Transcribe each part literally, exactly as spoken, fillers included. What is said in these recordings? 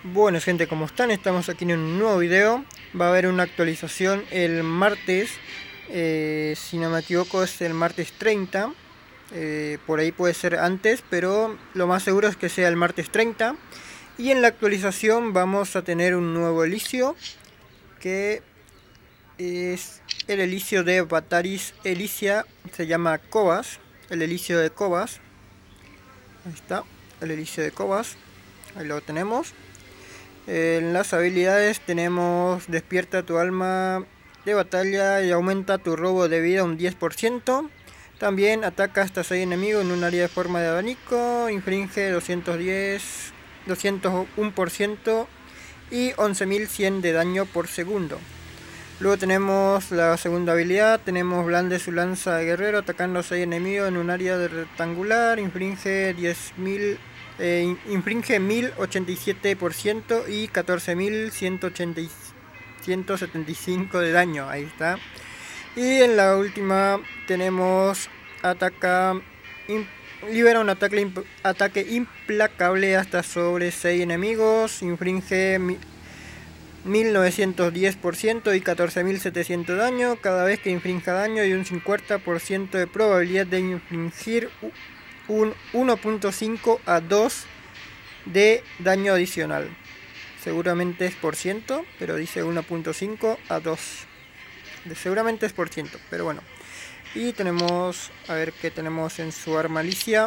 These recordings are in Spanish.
Bueno gente, ¿cómo están? Estamos aquí en un nuevo video. Va a haber una actualización el martes, eh, si no me equivoco es el martes treinta. eh, Por ahí puede ser antes, pero lo más seguro es que sea el martes treinta. Y en la actualización vamos a tener un nuevo elicio, que es el elicio de Bataris Elicia. Se llama Cobas, el elicio de Cobas. Ahí está, el elicio de Cobas. Ahí lo tenemos. En las habilidades tenemos despierta tu alma de batalla y aumenta tu robo de vida un diez por ciento. También ataca hasta seis enemigos en un área de forma de abanico, infringe doscientos diez, doscientos uno por ciento y once mil cien de daño por segundo. Luego tenemos la segunda habilidad, tenemos blande su lanza de guerrero atacando a seis enemigos en un área de rectangular, infringe diez mil Eh, infringe mil ochenta y siete por ciento y catorce mil ciento setenta y cinco de daño. Ahí está. Y en la última tenemos ataca in, libera un ataque, imp, ataque implacable hasta sobre seis enemigos, infringe mi, mil novecientos diez por ciento y catorce mil setecientos de daño cada vez que infrinja daño, y un cincuenta por ciento de probabilidad de infligir un uno punto cinco a dos de daño adicional. Seguramente es por ciento, pero dice uno punto cinco a dos. Seguramente es por ciento, pero bueno. Y tenemos, a ver qué tenemos en su arma Alicia.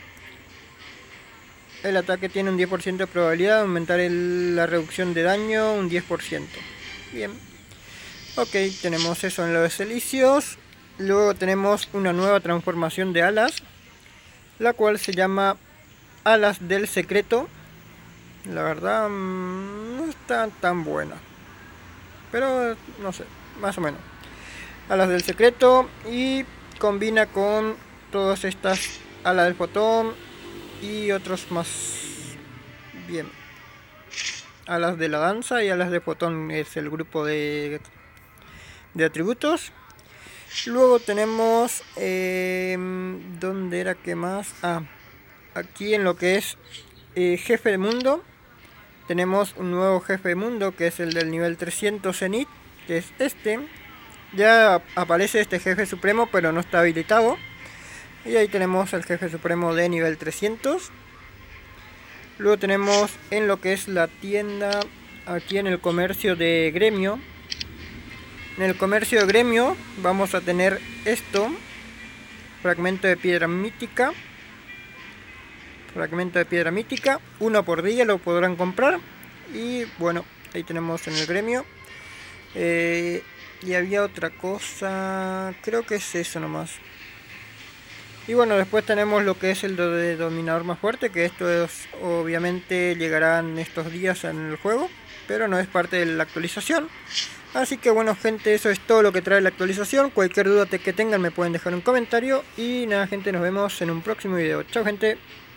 El ataque tiene un diez por ciento de probabilidad de aumentar el, la reducción de daño un diez por ciento. Bien. Ok, tenemos eso en los elicios. Luego tenemos una nueva transformación de alas, la cual se llama Alas del Secreto. La verdad mmm, no está tan buena, pero no sé, más o menos. Alas del Secreto, y combina con todas estas alas del fotón y otros más. Bien. Alas de la danza y alas de fotón es el grupo de, de atributos. Luego tenemos, eh, ¿dónde era que más? Ah, aquí en lo que es eh, jefe de mundo, tenemos un nuevo jefe de mundo que es el del nivel trescientos Zenith, que es este. Ya aparece este jefe supremo, pero no está habilitado. Y ahí tenemos el jefe supremo de nivel trescientos. Luego tenemos en lo que es la tienda, aquí en el comercio de gremio. En el comercio de gremio vamos a tener esto: fragmento de piedra mítica. Fragmento de piedra mítica, uno por día lo podrán comprar. Y bueno, ahí tenemos en el gremio. Eh, y había otra cosa, creo que es eso nomás. Y bueno, después tenemos lo que es el de dominador más fuerte, que esto es, obviamente llegarán estos días en el juego, pero no es parte de la actualización. Así que bueno gente, eso es todo lo que trae la actualización. Cualquier duda que tengan me pueden dejar un comentario. Y nada gente, nos vemos en un próximo video. Chao gente.